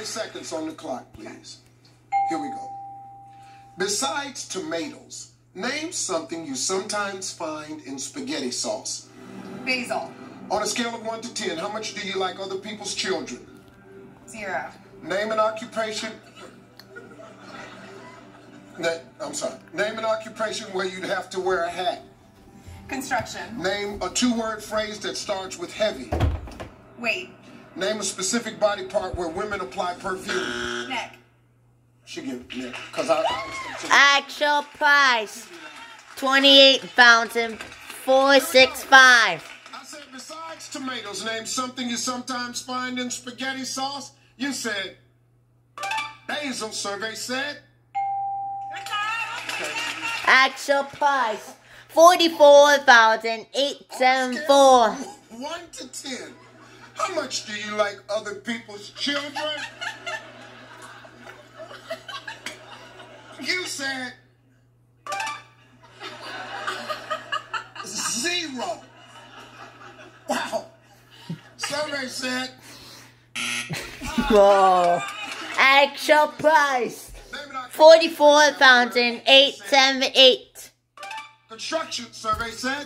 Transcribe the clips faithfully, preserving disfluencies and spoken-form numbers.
thirty seconds on the clock, please. Here we go. Besides tomatoes, name something you sometimes find in spaghetti sauce. Basil. On a scale of one to ten, how much do you like other people's children? Zero. Name an occupation. Na- I'm sorry. Name an occupation where you'd have to wear a hat. Construction. Name a two-word phrase that starts with heavy. Weight. Name a specific body part where women apply perfume. Neck. She give neck, cause I. I Actual price twenty-eight thousand four sixty-five. I said, besides tomatoes, name something you sometimes find in spaghetti sauce. You said basil. Survey said. Okay. Actual price forty-four thousand eight seventy-four. One to ten. How much do you like other people's children? You said zero. Wow. Survey said. Whoa. Actual price forty-four thousand eight seventy-eight. Construction. Survey said.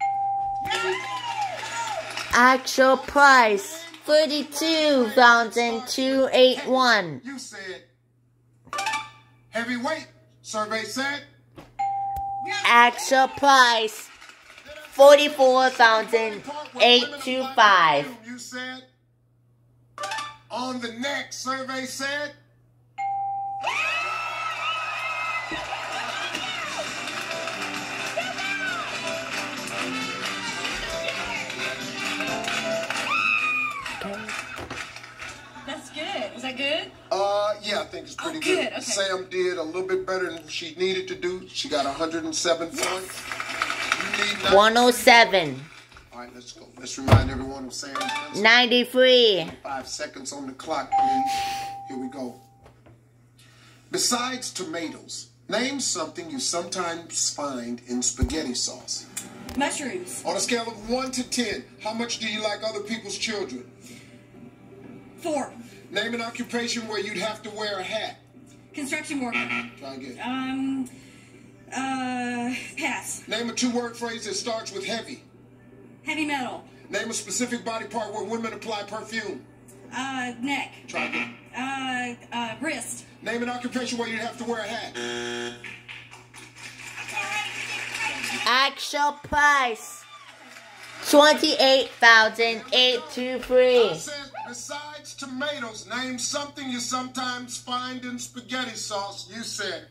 Actual price thirty-two thousand two hundred eighty-one. You said heavyweight. Survey said. Actual price forty-four thousand eight hundred twenty-five. You said on the neck. Survey said. That's good. Was that good? Uh, yeah, I think it's pretty Oh, good. good, okay. Sam did a little bit better than she needed to do. She got one hundred seven points. You need nine- one oh seven. All right, let's go. Let's remind everyone of Sam's answer. ninety-three. Five seconds on the clock, please. Here we go. Besides tomatoes, name something you sometimes find in spaghetti sauce. Mushrooms. On a scale of one to ten, how much do you like other people's children? Four. Name an occupation where you'd have to wear a hat. Construction worker. Try again. Um. Uh. Pass. Name a two-word phrase that starts with heavy. Heavy metal. Name a specific body part where women apply perfume. Uh. Neck. Try again. Uh. Uh. Wrist. Name an occupation where you'd have to wear a hat. Actual price twenty-eight thousand eight hundred twenty-three. I said, besides tomatoes, name something you sometimes find in spaghetti sauce. You said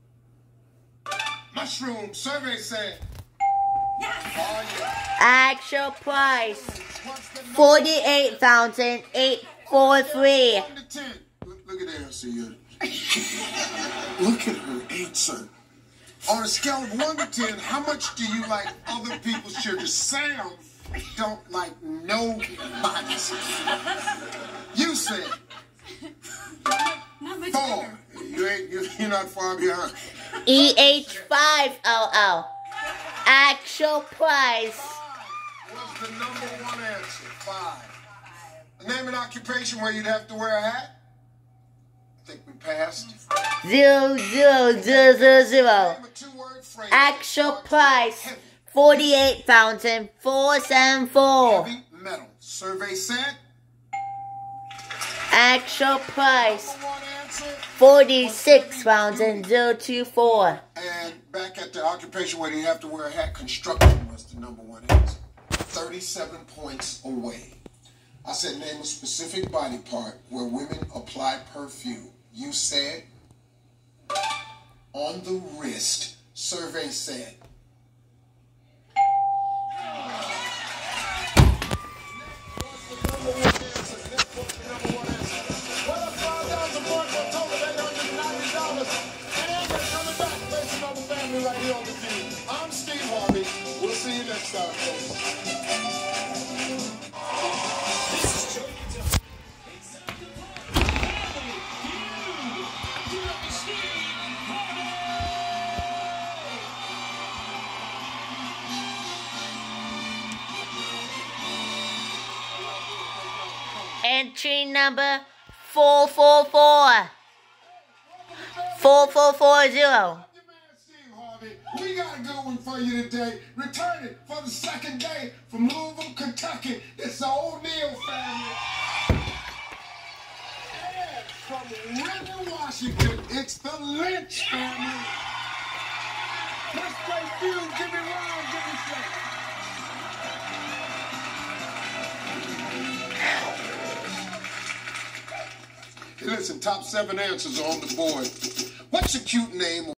mushroom. Survey said. Oh, yeah. Actual price forty-eight thousand eight hundred forty-three. One to ten. Look, look at her, see you. Look at her answer. On a scale of one to ten, how much do you like other people's children? Sam don't like nobody's. You said Not much four. better. You ain't. You, you're not far behind. E H five L L. Actual price Five was the number one answer. Five. Name an occupation where you'd have to wear a hat. I think we passed. zero zero zero zero zero. Name a two-word phrase. Actual price forty-eight thousand four hundred seventy-four. Heavy metal. Survey said. Actual price Number one answer. forty-six thousand twenty-four. And back at the occupation where you have to wear a hat, construction was the number one answer. thirty-seven points away. I said name a specific body part where women apply perfume. You said on the wrist. Survey said. Right here on the team. I'm Steve Harvey. We'll see you next time, folks. Entry number four four four. four four four zero. We got a good one for you today. Returning for the second day from Louisville, Kentucky. It's the O'Neal family. And from Redmond, Washington, it's the Lynch family. Let's play feud. Give me round, give me second. Hey, listen, top seven answers are on the board. What's a cute name?